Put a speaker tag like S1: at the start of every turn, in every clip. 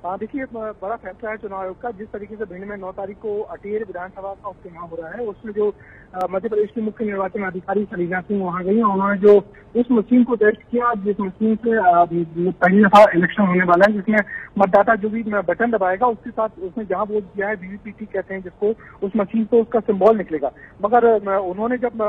S1: देखिए, बड़ा फैसला है चुनाव आयोग का। जिस तरीके से भिंड में 9 तारीख को अटेर विधानसभा का उपचुनाव हो रहा है, उसमें जो मध्य प्रदेश की मुख्य निर्वाचन अधिकारी सलीना सिंह वहां गई, उन्होंने जो उस मशीन को टेस्ट किया जिस मशीन से पहली दफा इलेक्शन होने वाला है, जिसमें मतदाता जो भी बटन दबाएगा उसके साथ उसने जहां वोट दिया है, वीवीपीटी कहते हैं जिसको, उस मशीन से उसका सिंबल निकलेगा। मगर उन्होंने जब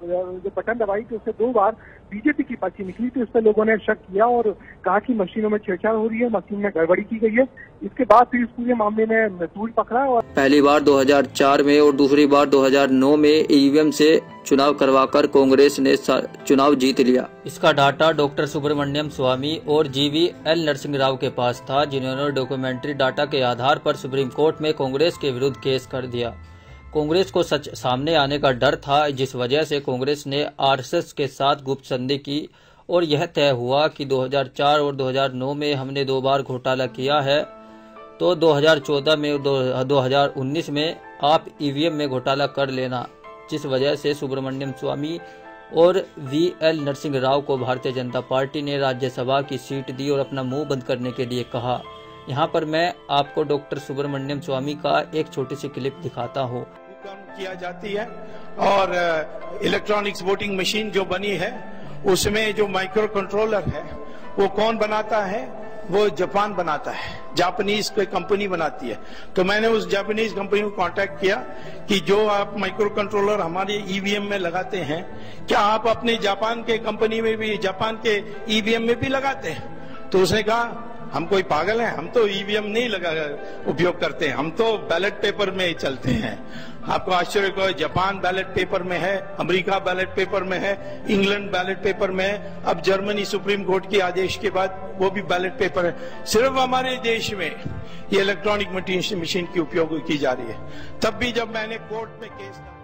S1: बटन दबाई तो उससे 2 बार बीजेपी की पर्ची निकली, तो इस पर लोगों ने शक किया और कहा कि मशीनों में छेड़छाड़ हो रही है, मशीन में गड़बड़ी की गई है। इसके बाद फिर इस पूरे मामले में तूल पकड़ा और
S2: पहली बार 2004 में और दूसरी बार 2009 में ईवीएम से चुनाव करवाकर कांग्रेस ने चुनाव जीत लिया। इसका डाटा डॉक्टर सुब्रमण्यम स्वामी और GVL नरसिंह राव के पास था, जिन्होंने डॉक्यूमेंट्री डाटा के आधार पर सुप्रीम कोर्ट में कांग्रेस के विरुद्ध केस कर दिया। कांग्रेस को सच सामने आने का डर था, जिस वजह से कांग्रेस ने RSS के साथ गुप्त संधि की और यह तय हुआ कि 2004 और 2009 में हमने 2 बार घोटाला किया है, तो 2014 में और 2019 में आप ईवीएम में घोटाला कर लेना। जिस वजह से सुब्रमण्यम स्वामी और VL नरसिंह राव को भारतीय जनता पार्टी ने राज्यसभा की सीट दी और अपना मुंह बंद करने के लिए कहा। यहाँ पर मैं आपको डॉक्टर सुब्रमण्यम स्वामी का एक छोटी सी क्लिप दिखाता हूँ।
S3: किया जाती है और इलेक्ट्रॉनिक्स वोटिंग मशीन जो बनी है उसमें जो माइक्रो कंट्रोलर है वो कौन बनाता है? वो जापान बनाता है, जापानीज कोई कंपनी बनाती है। तो मैंने उस जापानीज कंपनी को कांटेक्ट किया कि जो आप माइक्रो कंट्रोलर हमारे ईवीएम में लगाते हैं, क्या आप अपने जापान के कंपनी में भी, जापान के ईवीएम में भी लगाते हैं? तो उसने कहा हम कोई पागल हैं, हम तो ईवीएम नहीं उपयोग करते हैं, हम तो बैलेट पेपर में चलते हैं। आपको आश्चर्य को, जापान बैलेट पेपर में है, अमेरिका बैलेट पेपर में है, इंग्लैंड बैलेट पेपर में है, अब जर्मनी सुप्रीम कोर्ट के आदेश के बाद वो भी बैलेट पेपर है। सिर्फ हमारे देश में ये इलेक्ट्रॉनिक मशीन की उपयोग की जा रही है। तब भी जब मैंने कोर्ट में केस